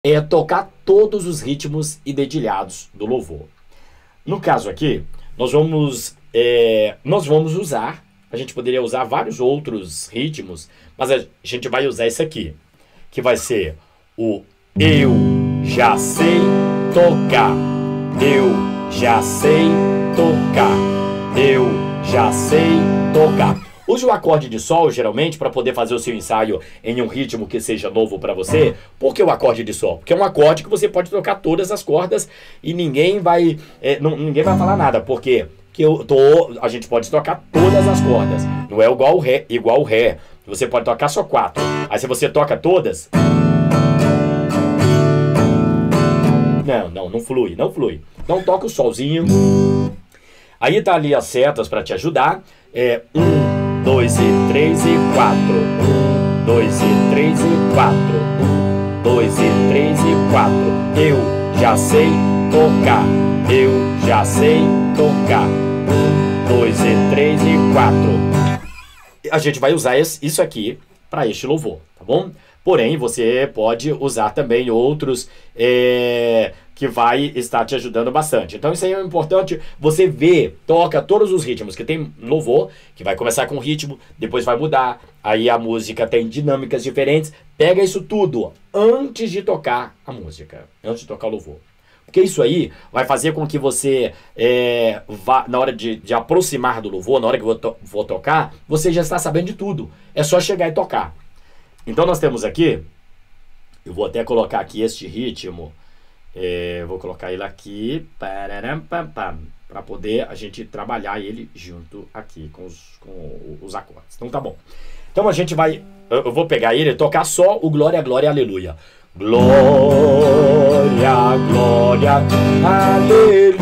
é tocar todos os ritmos e dedilhados do louvor. No caso aqui, nós vamos usar, a gente poderia usar vários outros ritmos, mas a gente vai usar esse aqui, que vai ser o eu já sei tocar, eu já sei tocar, eu já sei tocar. Use o acorde de sol, geralmente, para poder fazer o seu ensaio em um ritmo que seja novo para você. Por que o acorde de sol? Porque é um acorde que você pode tocar todas as cordas e ninguém vai falar nada. Por quê? Porque a gente pode tocar todas as cordas. Não é igual o ré. Você pode tocar só 4. Aí se você toca todas... Não flui, não flui. Então toca o solzinho. Aí tá ali as setas para te ajudar. 1, 2 e 3 e 4. 1, 2 e 3 e 4. 1, 2 e 3 e 4. Eu já sei tocar. Eu já sei tocar. 1, 2 e 3 e 4. A gente vai usar isso aqui para este louvor, tá bom? Porém, você pode usar também outros que vai estar te ajudando bastante. Então isso aí é importante, você vê, toca todos os ritmos, que tem louvor, que vai começar com ritmo, depois vai mudar, aí a música tem dinâmicas diferentes, pega isso tudo antes de tocar a música, antes de tocar o louvor. Porque isso aí vai fazer com que você, na hora de aproximar do louvor, na hora que eu vou tocar, você já está sabendo de tudo, é só chegar e tocar. Então nós temos aqui, eu vou até colocar aqui este ritmo, vou colocar ele aqui, para poder a gente trabalhar ele junto aqui com os acordes. Então tá bom. Então a gente vai, eu vou pegar ele e tocar só o Glória, Glória, Aleluia. Glória, Glória, Aleluia.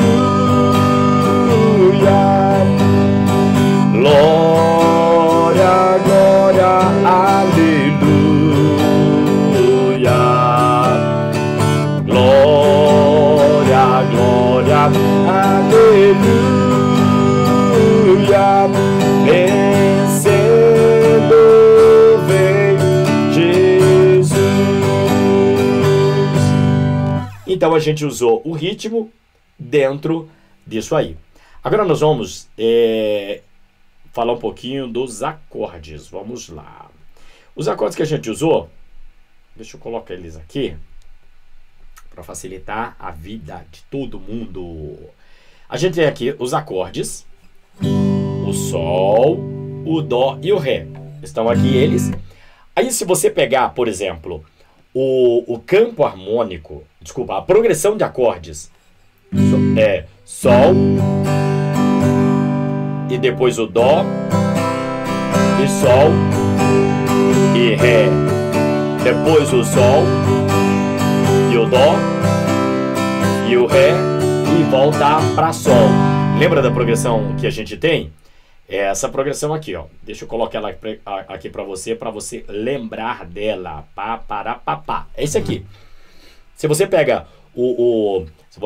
Glória, Glória, Aleluia. Glória, Glória, Aleluia. Vencendo vem Jesus. Então a gente usou o ritmo dentro disso aí. Agora nós vamos falar um pouquinho dos acordes. Vamos lá. Os acordes que a gente usou, deixa eu colocar eles aqui para facilitar a vida de todo mundo. A gente tem aqui os acordes, o sol, o dó e o ré. Estão aqui eles. Aí se você pegar, por exemplo, o campo harmônico, desculpa, a progressão de acordes é sol e depois o dó e sol e ré, depois o sol e o dó e o ré e volta para sol. Lembra da progressão que a gente tem? É essa progressão aqui, ó. Deixa eu colocar ela aqui para você lembrar dela. Pá, para, pá, pá. É isso aqui. Se você pega o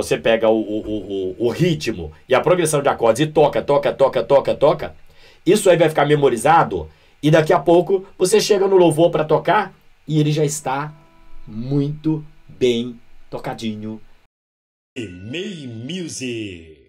ritmo e a progressão de acordes e toca, isso aí vai ficar memorizado e daqui a pouco você chega no louvor para tocar e ele já está muito bem tocadinho. EMEI Music.